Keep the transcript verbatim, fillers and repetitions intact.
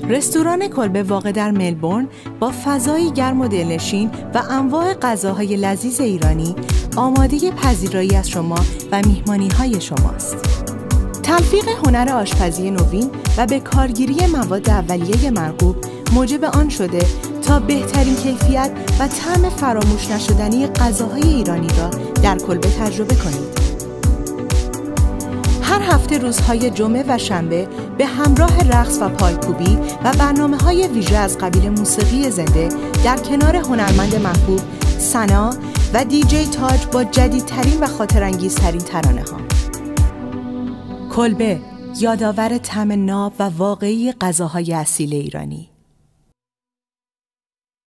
رستوران کلبه واقع در ملبورن با فضایی گرم و دلنشین و انواع غذاهای لذیذ ایرانی آماده پذیرایی از شما و میهمانی‌های شماست. تلفیق هنر آشپزی نوین و به کارگیری مواد اولیه مرغوب موجب آن شده تا بهترین کیفیت و طعم فراموش نشدنی غذاهای ایرانی را در کلبه تجربه کنید. هر هفته روزهای جمعه و شنبه به همراه رقص و پایکوبی و برنامه‌های ویژه از قبیل موسیقی زنده در کنار هنرمند محبوب سنا و دیجی تاج با جدیدترین و خاطرانگیزترین ترانه‌ها. کلبه، یادآور طعم ناب و واقعی غذاهای اصیل ایرانی.